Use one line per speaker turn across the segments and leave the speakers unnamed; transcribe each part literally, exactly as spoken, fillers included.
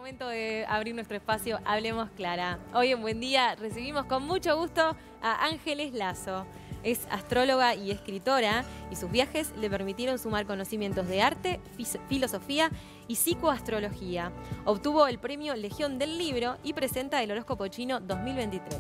momento de abrir nuestro espacio Hablemos Clara. Hoy en Buen Día recibimos con mucho gusto a Ángeles Lazo. Es astróloga y escritora y sus viajes le permitieron sumar conocimientos de arte, filosofía y psicoastrología. Obtuvo el premio Legión del Libro y presenta el horóscopo chino dos mil veintitrés.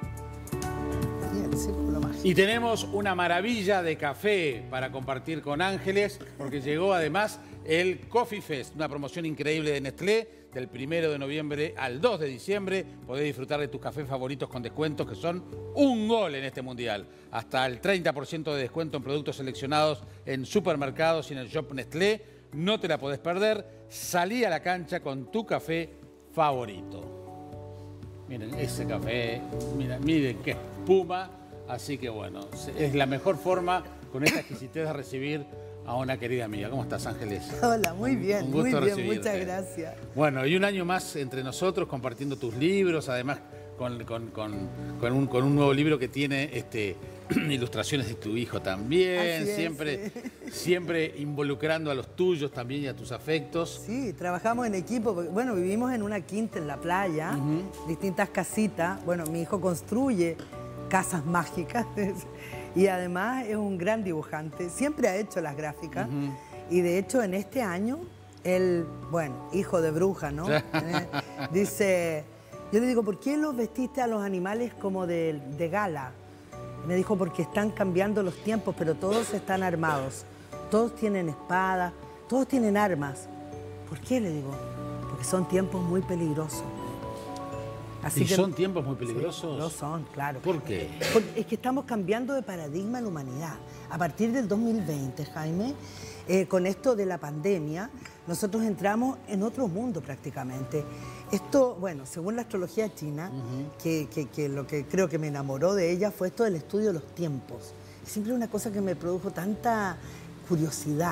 Y tenemos una maravilla de café para compartir con Ángeles, porque llegó además el Coffee Fest, una promoción increíble de Nestlé, del primero de noviembre al dos de diciembre. Podés disfrutar de tus cafés favoritos con descuentos que son un gol en este mundial. Hasta el treinta por ciento de descuento en productos seleccionados en supermercados y en el shop Nestlé. No te la podés perder. Salí a la cancha con tu café favorito. Miren ese café, miren, miren qué espuma. Así que bueno, es la mejor forma con esta exquisitez de recibir a una querida amiga. ¿Cómo estás, Ángeles?
Hola, muy bien,
un gusto
muy bien,
recibirte.
muchas gracias.
Bueno, y un año más entre nosotros compartiendo tus libros, además con, con, con, con, un, con un nuevo libro que tiene este, ilustraciones de tu hijo también,
Así es,
siempre,
sí.
siempre involucrando a los tuyos también y a tus afectos.
Sí, trabajamos en equipo, porque, bueno, vivimos en una quinta en la playa, uh-huh. distintas casitas. Bueno, mi hijo construye casas mágicas y además es un gran dibujante, siempre ha hecho las gráficas uh-huh. y de hecho en este año, él, bueno, hijo de bruja, ¿no? eh, dice, yo le digo, ¿por qué los vestiste a los animales como de, de gala? Me dijo, porque están cambiando los tiempos, pero todos están armados, todos tienen espadas, todos tienen armas. ¿Por qué? Le digo, porque son tiempos muy peligrosos.
Así ¿Y que, son tiempos muy peligrosos?
Sí, lo son, claro.
¿Por qué?
Porque es que estamos cambiando de paradigma en la humanidad. A partir del dos mil veinte, Jaime, eh, con esto de la pandemia, nosotros entramos en otro mundo prácticamente. Esto, bueno, según la astrología china, uh-huh. que, que, que lo que creo que me enamoró de ella fue esto del estudio de los tiempos. Es siempre una cosa que me produjo tanta curiosidad.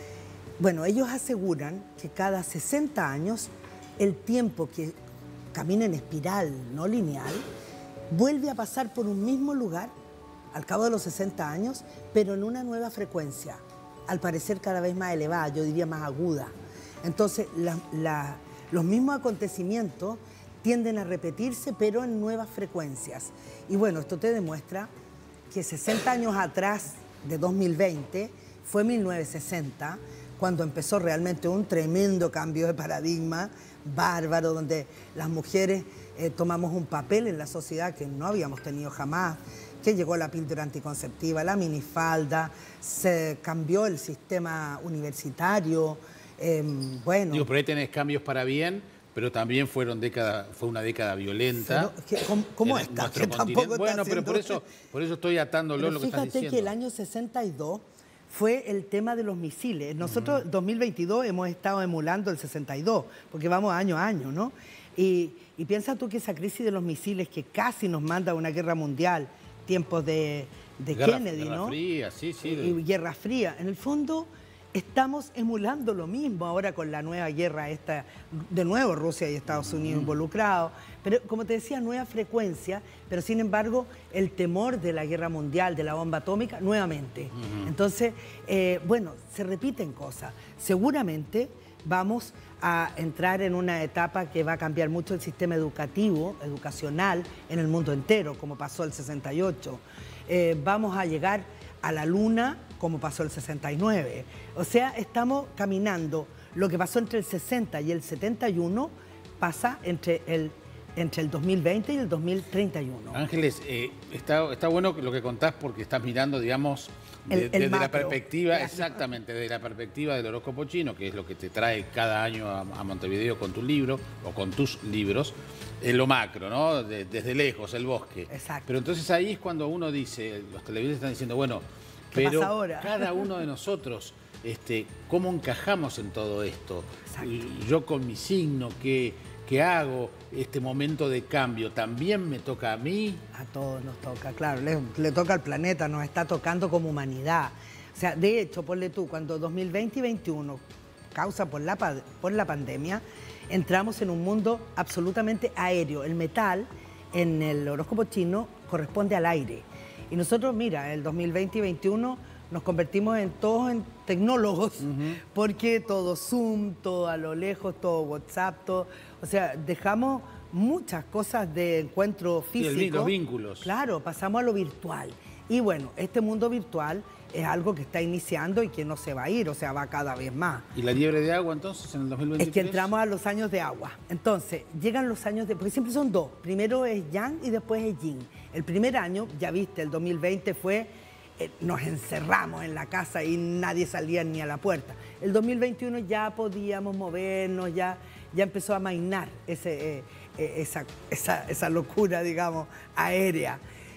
Bueno, ellos aseguran que cada sesenta años el tiempo que camina en espiral, no lineal, vuelve a pasar por un mismo lugar al cabo de los sesenta años, pero en una nueva frecuencia, al parecer cada vez más elevada, yo diría más aguda. Entonces, la, la, los mismos acontecimientos tienden a repetirse, pero en nuevas frecuencias. Y bueno, esto te demuestra que sesenta años atrás de dos mil veinte, fue mil novecientos sesenta, cuando empezó realmente un tremendo cambio de paradigma, bárbaro, donde las mujeres eh, tomamos un papel en la sociedad que no habíamos tenido jamás, que llegó la píldora anticonceptiva, la minifalda, se cambió el sistema universitario, eh, bueno...
Digo, por ahí tenés cambios para bien, pero también fueron década, fue una década violenta.
Pero, ¿Cómo, cómo está? Que tampoco
bueno,
está
pero por eso, por eso estoy atándolo lo que estás diciendo.
Fíjate que el año sesenta y dos... fue el tema de los misiles. Nosotros, en dos mil veintidós, hemos estado emulando el sesenta y dos, porque vamos año a año, ¿no? Y, y piensa tú que esa crisis de los misiles que casi nos manda a una guerra mundial, tiempos de, de
guerra,
Kennedy,
guerra
¿no?
Fría, sí, sí.
Y, y Guerra Fría. En el fondo, estamos emulando lo mismo ahora con la nueva guerra esta, de nuevo Rusia y Estados Unidos uh-huh. involucrados, pero como te decía, nueva frecuencia, pero sin embargo el temor de la guerra mundial, de la bomba atómica, nuevamente. Uh-huh. Entonces, eh, bueno, se repiten cosas. Seguramente vamos a entrar en una etapa que va a cambiar mucho el sistema educativo, educacional, en el mundo entero, como pasó el sesenta y ocho. Eh, vamos a llegar a la luna, como pasó el sesenta y nueve. O sea, estamos caminando. Lo que pasó entre el sesenta y el setenta y uno pasa entre el, entre el dos mil veinte y el dos mil treinta y uno.
Ángeles, eh, está, está bueno lo que contás porque estás mirando, digamos, de, el, el desde macro. la perspectiva, claro. exactamente, desde la perspectiva del horóscopo chino, que es lo que te trae cada año a, a Montevideo con tu libro o con tus libros. En lo macro, ¿no? De, desde lejos, el bosque.
Exacto.
Pero entonces ahí es cuando uno dice, los televidentes están diciendo, bueno, pero cada uno de nosotros, este, ¿cómo encajamos en todo esto? Exacto. Yo con mi signo, ¿qué, qué hago? Este momento de cambio, ¿también me toca a mí?
A todos nos toca, claro, le, le toca al planeta, nos está tocando como humanidad. O sea, de hecho, ponle tú, cuando dos mil veinte y dos mil veintiuno, causa por la, por la pandemia, entramos en un mundo absolutamente aéreo. El metal, en el horóscopo chino, corresponde al aire. Y nosotros, mira, el dos mil veinte y dos mil veintiuno nos convertimos en todos en tecnólogos,
Uh-huh.
porque todo Zoom, todo a lo lejos, todo WhatsApp, todo, o sea, dejamos muchas cosas de encuentro
Sí, el vi-
físico.
los vínculos.
Claro, pasamos a lo virtual. Y bueno, este mundo virtual es algo que está iniciando y que no se va a ir, o sea, va cada vez más.
¿Y la liebre de agua entonces en el dos mil veintitrés?
Es que entramos a los años de agua. Entonces, llegan los años de... Porque siempre son dos. Primero es Yang y después es Yin. El primer año, ya viste, el dos mil veinte fue... eh, nos encerramos en la casa y nadie salía ni a la puerta. El dos mil veintiuno ya podíamos movernos, ya, ya empezó a amainar ese, eh, eh, esa, esa, esa locura, digamos, aérea.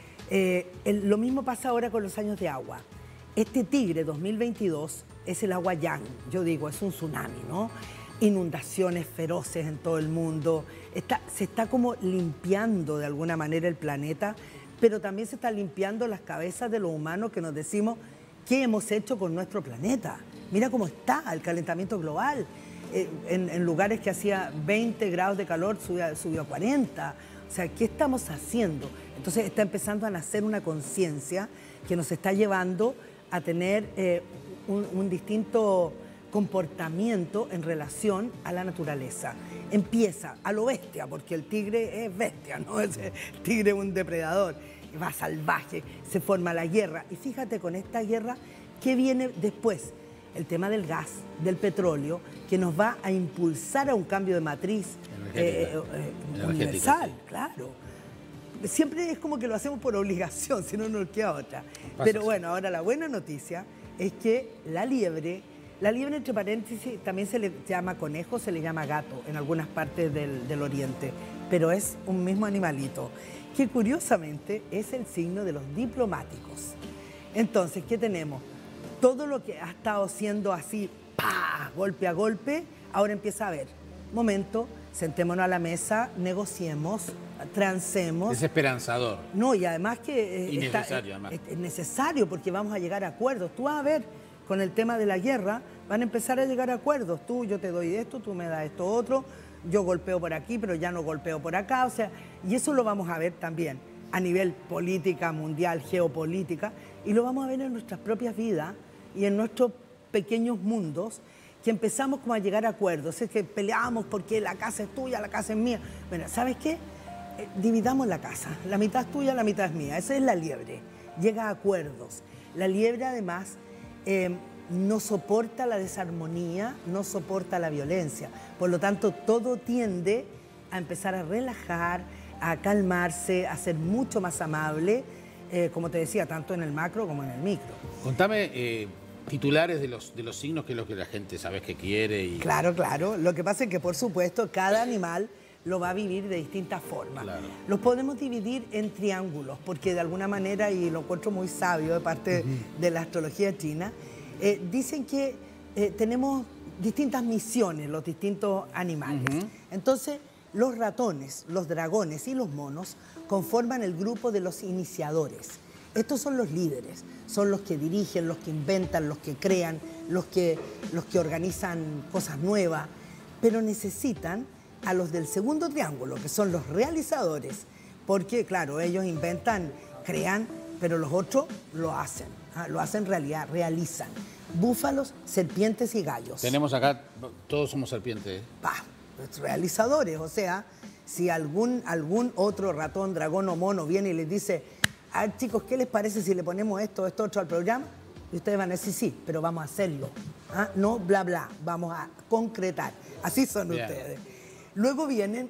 Eh, el- lo mismo pasa ahora con los años de agua. Este tigre dos mil veintidós es el agua Yang, yo digo, es un tsunami, ¿no? Inundaciones feroces en todo el mundo, está, se está como limpiando de alguna manera el planeta, pero también se está limpiando las cabezas de los humanos que nos decimos qué hemos hecho con nuestro planeta. Mira cómo está el calentamiento global. Eh, en, en lugares que hacía veinte grados de calor subió, subió a cuarenta. O sea, ¿qué estamos haciendo? Entonces está empezando a nacer una conciencia que nos está llevando a tener eh, un, un distinto comportamiento en relación a la naturaleza. Empieza a lo bestia, porque el tigre es bestia, ¿no? Es- El tigre es un depredador, va salvaje, se forma la guerra. Y fíjate con esta guerra, ¿qué viene después? El tema del gas, del petróleo, que nos va a impulsar a un cambio de matriz
Energética.
eh, eh,
Energética,
universal,
sí.
claro. Siempre es como que lo hacemos por obligación, si no nos queda otra.
Pasa
Pero
así.
bueno, ahora la buena noticia es que la liebre, la liebre entre paréntesis también se le llama conejo, se le llama gato en algunas partes del, del oriente, pero es un mismo animalito, que curiosamente es el signo de los diplomáticos. Entonces, ¿qué tenemos? Todo lo que ha estado siendo así, ¡pah!, golpe a golpe, ahora empieza a haber. Momento, sentémonos a la mesa, negociemos, transemos.
Es esperanzador.
No, y además que... eh,
Y
está-
necesario,
eh,
además.
Es, es necesario porque vamos a llegar a acuerdos. Tú vas a ver, con el tema de la guerra, van a empezar a llegar a acuerdos. Tú, yo te doy esto, tú me das esto otro, yo golpeo por aquí, pero ya no golpeo por acá. O sea, y eso lo vamos a ver también a nivel política mundial, geopolítica, y lo vamos a ver en nuestras propias vidas y en nuestros pequeños mundos, que empezamos como a llegar a acuerdos. Es que peleamos porque la casa es tuya, la casa es mía. Bueno, ¿sabes qué? Eh, dividamos la casa. La mitad es tuya, la mitad es mía. Esa es la liebre. Llega a acuerdos. La liebre, además, eh, no soporta la desarmonía, no soporta la violencia. Por lo tanto, todo tiende a empezar a relajar, a calmarse, a ser mucho más amable, eh, como te decía, tanto en el macro como en el micro.
Contame eh, titulares de los, de los signos, que es lo que la gente sabes que quiere. Y...
Claro, claro. Lo que pasa es que, por supuesto, cada animal lo va a vivir de distintas formas.
Claro.
Los podemos dividir en triángulos, porque de alguna manera, y lo encuentro muy sabio de parte uh-huh. de la astrología china, eh, dicen que eh, tenemos distintas misiones los distintos animales. Uh-huh. Entonces, los ratones, los dragones y los monos conforman el grupo de los iniciadores. Estos son los líderes, son los que dirigen, los que inventan, los que crean, los que, los que organizan cosas nuevas, pero necesitan a los del segundo triángulo, que son los realizadores, porque, claro, ellos inventan, crean, pero los otros lo hacen, ¿ah? Lo hacen realidad, realizan. Búfalos, serpientes y gallos.
Tenemos acá, todos somos serpientes.
Pa, los realizadores, o sea, si algún, algún otro ratón, dragón o mono viene y les dice, ah, chicos, ¿qué les parece si le ponemos esto, esto, otro al programa? Y ustedes van a decir, sí, pero vamos a hacerlo. ¿Ah? No bla, bla, vamos a concretar. Así son Bien. ustedes. Luego vienen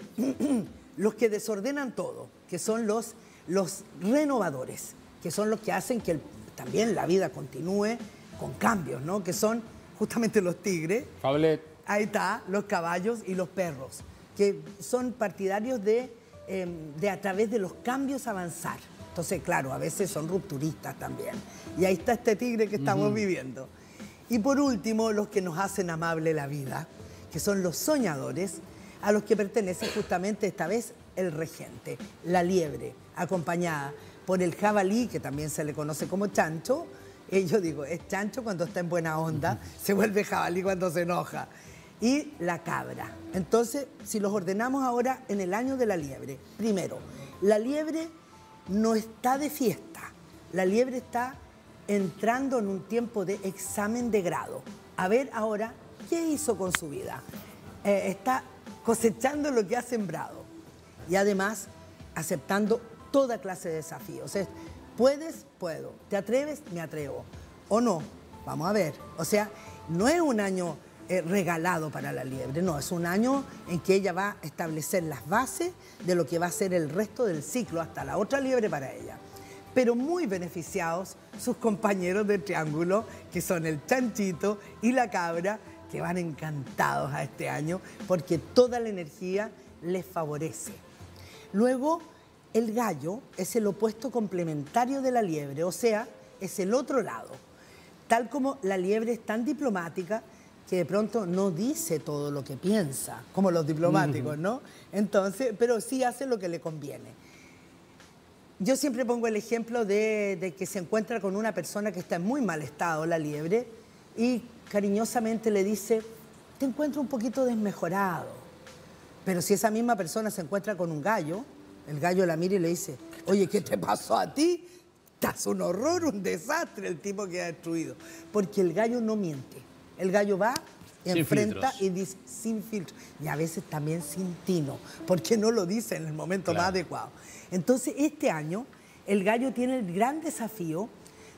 los que desordenan todo, que son los, los renovadores, que son los que hacen que el, también la vida continúe con cambios, ¿no? Que son justamente los tigres.
Fablet.
Ahí está, los caballos y los perros, que son partidarios de, eh, de a través de los cambios avanzar. Entonces, claro, a veces son rupturistas también. Y ahí está este tigre que estamos uh-huh. viviendo. Y por último, los que nos hacen amable la vida, que son los soñadores, a los que pertenece justamente esta vez el regente, la liebre, acompañada por el jabalí, que también se le conoce como chancho. Eh, yo digo, es chancho cuando está en buena onda, uh-huh. se vuelve jabalí cuando se enoja. Y la cabra. Entonces, si los ordenamos ahora en el año de la liebre, primero, la liebre no está de fiesta, la liebre está entrando en un tiempo de examen de grado. A ver ahora, ¿qué hizo con su vida? Eh, está cosechando lo que ha sembrado y además aceptando toda clase de desafíos. Es, ¿puedes? Puedo. ¿Te atreves? Me atrevo. ¿O no? Vamos a ver. O sea, no es un año eh, regalado para la liebre, no, es un año en que ella va a establecer las bases de lo que va a ser el resto del ciclo hasta la otra liebre para ella. Pero muy beneficiados sus compañeros de triángulo, que son el chanchito y la cabra, que van encantados a este año porque toda la energía les favorece. Luego, el gallo es el opuesto complementario de la liebre, o sea, es el otro lado. Tal como la liebre es tan diplomática que de pronto no dice todo lo que piensa, como los diplomáticos, ¿no? Entonces, pero sí hace lo que le conviene. Yo siempre pongo el ejemplo de, de que se encuentra con una persona que está en muy mal estado, la liebre, y cariñosamente le dice, te encuentro un poquito desmejorado. Pero si esa misma persona se encuentra con un gallo, el gallo la mira y le dice, oye, ¿qué te pasó a ti? Estás un horror, un desastre, el tipo que ha destruido. Porque el gallo no miente. El gallo va,
sin
enfrenta
filtros.
y dice, sin filtro. Y a veces también sin tino, porque no lo dice en el momento
Claro.
más adecuado. Entonces, este año, el gallo tiene el gran desafío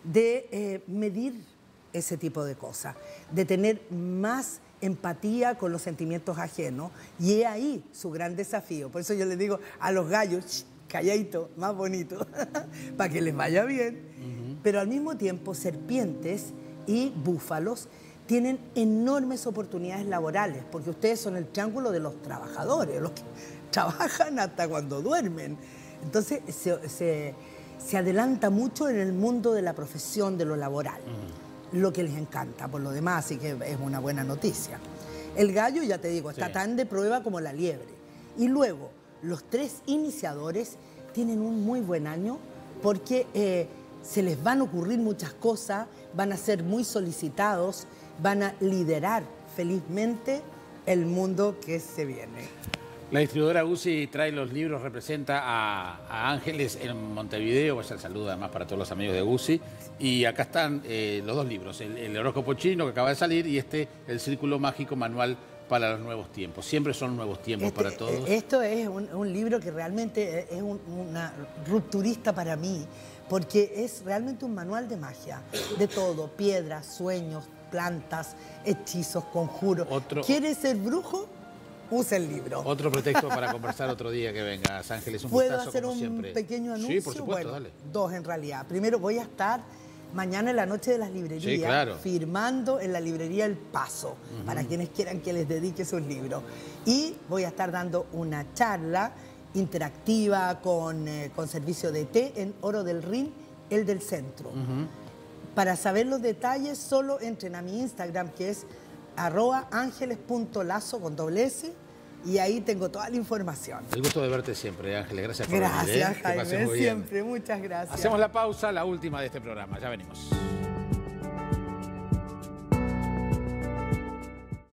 de eh, medir ese tipo de cosas, de tener más empatía con los sentimientos ajenos, y es ahí su gran desafío. Por eso yo les digo a los gallos, calladito, más bonito, para que les vaya bien. Uh-huh. Pero al mismo tiempo, serpientes y búfalos tienen enormes oportunidades laborales, porque ustedes son el triángulo de los trabajadores, los que trabajan hasta cuando duermen. Entonces, se, se, se adelanta mucho en el mundo de la profesión, de lo laboral. Uh-huh. Lo que les encanta, por lo demás, así que es una buena noticia. El gallo, ya te digo, está sí. tan de prueba como la liebre. Y luego, los tres iniciadores tienen un muy buen año porque eh, se les van a ocurrir muchas cosas, van a ser muy solicitados, van a liderar felizmente el mundo que se viene.
La distribuidora Guzzi trae los libros, representa a, a Ángeles en Montevideo, vaya el saludo además para todos los amigos de Guzzi. Y acá están eh, los dos libros, el, el horóscopo chino que acaba de salir y este, el Círculo Mágico Manual para los nuevos tiempos. Siempre son nuevos tiempos
este,
para todos.
Esto es un, un libro que realmente es un, una rupturista para mí, porque es realmente un manual de magia, de todo, piedras, sueños, plantas, hechizos, conjuros.
Otro...
¿Quieres ser brujo? Usa el libro.
Otro pretexto para conversar otro día que vengas, Ángeles. Un
¿Puedo
gustazo,
hacer
como
un
siempre.
pequeño anuncio?
Sí, por supuesto,
bueno,
dale.
Dos en realidad. Primero voy a estar mañana en la noche de las librerías,
sí, claro.
firmando en la librería El Paso, uh-huh. para quienes quieran que les dedique sus libros. Y voy a estar dando una charla interactiva con, eh, con servicio de té en Oro del Rin, el del centro. Uh-huh. Para saber los detalles, solo entren a mi Instagram, que es arroba ángeles punto lazo con doble S, y ahí tengo toda la información.
El gusto de verte siempre, Ángeles. Gracias por
gracias,
venir. ¿eh?
Jaime, siempre. Muchas gracias.
Hacemos la pausa, la última de este programa. Ya venimos.